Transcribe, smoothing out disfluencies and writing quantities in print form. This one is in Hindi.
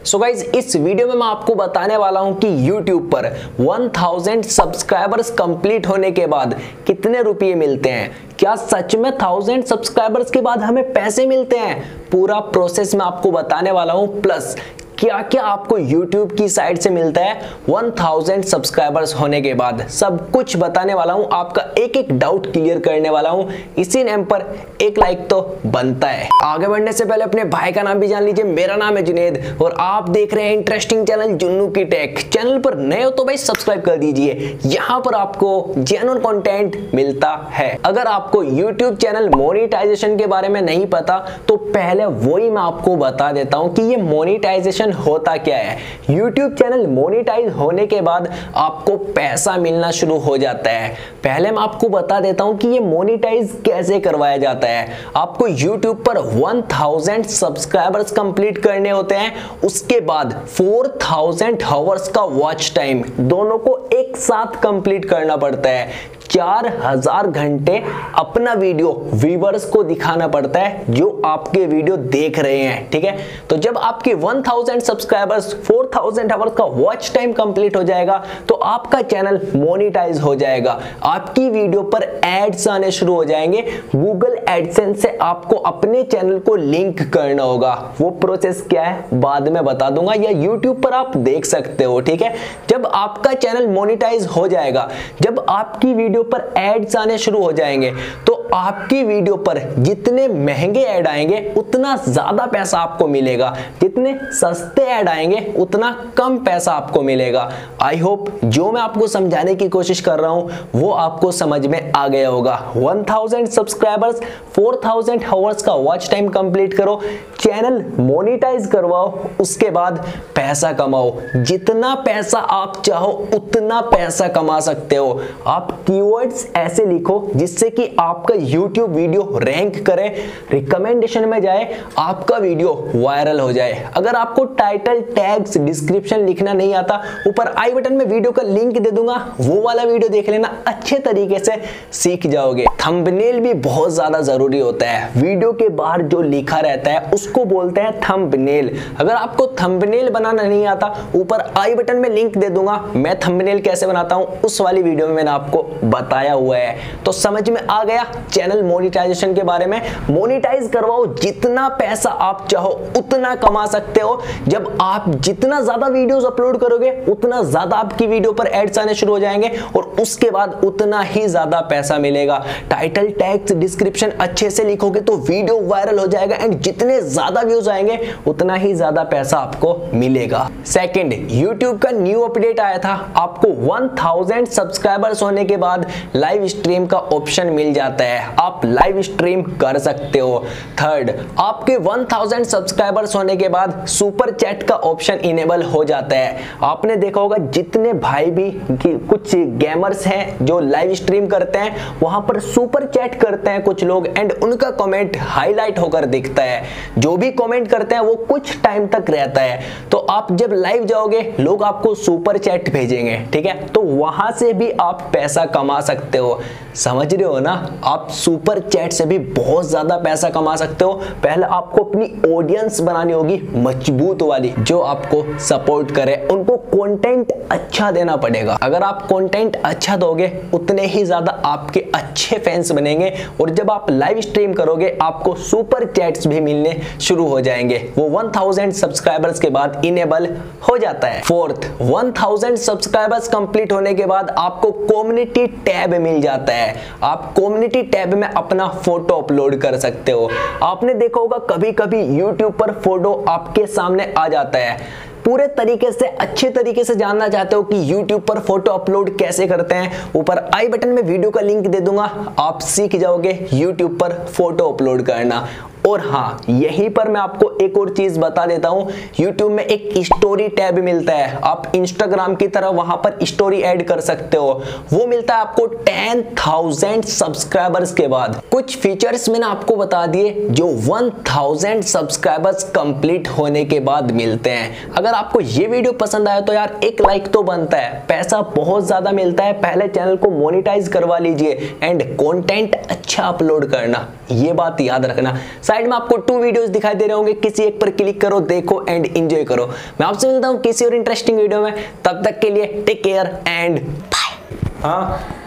सो गाइज इस वीडियो में मैं आपको बताने वाला हूं कि YouTube पर 1000 सब्सक्राइबर्स कंप्लीट होने के बाद कितने रुपये मिलते हैं। क्या सच में 1000 सब्सक्राइबर्स के बाद हमें पैसे मिलते हैं? पूरा प्रोसेस मैं आपको बताने वाला हूं, प्लस क्या क्या आपको YouTube की साइड से मिलता है 1000 सब्सक्राइबर्स होने के बाद, सब कुछ बताने वाला हूं। आपका एक एक डाउट क्लियर करने वाला हूं। इसी नेम पर एक लाइक तो बनता है। आगे बढ़ने से पहले अपने भाई का नाम भी जान लीजिए। मेरा नाम है जुनेद और आप देख रहे हैं इंटरेस्टिंग चैनल जुन्नू की टेक। चैनल पर नए हो तो भाई सब्सक्राइब कर दीजिए, यहाँ पर आपको जेन्युइन कंटेंट मिलता है। अगर आपको YouTube चैनल मोनेटाइजेशन के बारे में नहीं पता तो पहले वही मैं आपको बता देता हूँ कि ये मोनेटाइजेशन होता क्या है। YouTube चैनल मोनेटाइज होने के बाद आपको पैसा मिलना शुरू हो जाता है। पहले मैं आपको बता देता हूं कि ये मोनेटाइज कैसे करवाया जाता है। आपको YouTube पर 1000 सब्सक्राइबर्स कंप्लीट करने होते हैं, उसके बाद 4000 आवर्स का वॉच टाइम, दोनों को एक साथ कंप्लीट करना पड़ता है। 4000 घंटे अपना वीडियो व्यूअर्स को दिखाना पड़ता है जो आपके वीडियो देख रहे हैं, ठीक है। तो जब आपके 1000 सब्सक्राइबर्स 4000 आवर्स का वॉच टाइम कंप्लीट हो जाएगा तो आपका चैनल मोनेटाइज हो जाएगा। आपकी वीडियो पर एड्स आने शुरू हो जाएंगे। गूगल एडसेंस से आपको अपने चैनल को लिंक करना होगा। वो प्रोसेस क्या है बाद में बता दूंगा, या YouTube पर आप देख सकते हो, ठीक है। जब आपका चैनल मोनेटाइज हो जाएगा, जब आपकी वीडियो पर एड्स आने शुरू हो जाएंगे तो आपकी वीडियो पर जितने महंगे ऐड आएंगे उतना ज्यादा पैसा आपको मिलेगा, जितने सस्ते ऐड आएंगे उतना कम पैसा आपको मिलेगा। आई होप जो मैं आपको समझाने की कोशिश कर रहा हूं वो आपको समझ में आ गया होगा। 1000 सब्सक्राइबर्स, 4000 आवर्स का वॉच टाइम कंप्लीट करो, चैनल मोनेटाइज करवाओ, उसके बाद पैसा कमाओ। जितना पैसा आप चाहो उतना पैसा कमा सकते हो। आप कीवर्ड्स ऐसे लिखो जिससे कि आपका YouTube वीडियो रैंक करे, रिकमेंडेशन में जाए, आपका वीडियो वायरल हो जाए। अगर आपको टाइटल, टैग्स, डिस्क्रिप्शन लिखना नहीं आता, ऊपर आई बटन में वीडियो का लिंक दे दूंगा, वो वाला वीडियो देख लेना, अच्छे तरीके से सीख जाओगे। थंबनेल भी बहुत ज्यादा जरूरी होता है। वीडियो के बाहर जो लिखा रहता है उसको बोलते हैं थंबनेल। अगर आपको थंबनेल बनाना नहीं आता, ऊपर आई बटन में लिंक दे दूंगा, मैं थंबनेल कैसे बनाता हूं उस वाली वीडियो में मैंने आपको बताया हुआ है। तो समझ में आ गया चैनल मोनेटाइजेशन के बारे में। मोनेटाइज करवाओ, जितना पैसा आप चाहो उतना कमा सकते हो। जब आप जितना ज्यादा वीडियोस अपलोड करोगे उतना ज्यादा आपकी वीडियो पर एड्स आने शुरू हो जाएंगे और उसके बाद उतना ही ज्यादा पैसा मिलेगा। टाइटल, टैग्स, डिस्क्रिप्शन अच्छे से लिखोगे तो वीडियो वायरल हो जाएगा एंड जितने ज्यादा व्यूज आएंगे उतना ही ज्यादा पैसा आपको मिलेगा। सेकंड, YouTube का न्यू अपडेट आया था। आपको 1000 सब्सक्राइबर्स होने के बाद लाइव स्ट्रीम का ऑप्शन मिल जाता है, आप लाइव स्ट्रीम कर सकते हो। थर्ड, आपके 1000 सब्सक्राइबर्स होने के बाद सुपर चैट का ऑप्शन इनेबल हो जाता है। आपने देखा होगा जितने भाई भी कुछ गेमर्स हैं जो लाइव स्ट्रीम करते हैं वहां पर सुपर चैट करते हैं कुछ लोग एंड उनका कमेंट हाईलाइट होकर दिखता है। जो भी कमेंट करते हैं वो कुछ टाइम तक रहता है। तो आप जब लाइव जाओगे लोग आपको सुपर चैट भेजेंगे, ठीक है, तो वहां से भी आप पैसा कमा सकते हो। समझ रहे हो ना, आप सुपर चैट से भी बहुत ज्यादा पैसा कमा सकते हो। पहले आपको अपनी ऑडियंस बनानी होगी मजबूत वाली, जो आपको सपोर्ट करे, उनको कंटेंट अच्छा देना पड़ेगा। अगर आप कंटेंट अच्छा दोगे उतने ही ज्यादा आपके अच्छे फैंस बनेंगे और जब आप लाइव स्ट्रीम करोगे आपको सुपर चैट्स भी मिलने शुरू हो जाएंगे। वो 1000 सब्सक्राइबर्स के बाद इनेबल हो जाता है। फोर्थ, 1000 सब्सक्राइबर्स कंप्लीट होने के बाद आपको कम्युनिटी टैब मिल जाता है। आप कम्युनिटी टैब में अपना फोटो अपलोड कर सकते हो। आपने देखा होगा कभी कभी YouTube पर फोटो आपके सामने आ जाता है। पूरे तरीके से, अच्छे तरीके से जानना चाहते हो कि YouTube पर फोटो अपलोड कैसे करते हैं, ऊपर आई बटन में वीडियो का लिंक दे दूंगा, आप सीख जाओगे YouTube पर फोटो अपलोड करना। और हाँ, यहीं पर मैं आपको एक और चीज बता देता हूं, YouTube में एक स्टोरी टैब मिलता है। आप Instagram की तरह वहां पर स्टोरी ऐड कर सकते हो। वो मिलता है आपको 10,000 सब्सक्राइबर्स के बाद। कुछ फीचर्स मैंने आपको बता दिए जो 1000 सब्सक्राइबर्स कंप्लीट होने के बाद मिलते हैं। अगर आपको ये वीडियो पसंद आया तो यार एक लाइक तो बनता है। पैसा बहुत ज्यादा मिलता है। पहले चैनल को मोनेटाइज करवा लीजिए एंड कंटेंट अच्छा अपलोड करना, ये बात याद रखना। साइड में आपको 2 वीडियोस दिखाई दे रहे होंगे, किसी एक पर क्लिक करो, देखो एंड एंजॉय करो। मैं आपसे मिलता हूं किसी और इंटरेस्टिंग वीडियो में, तब तक के लिए टेक केयर एंड बाय। हाँ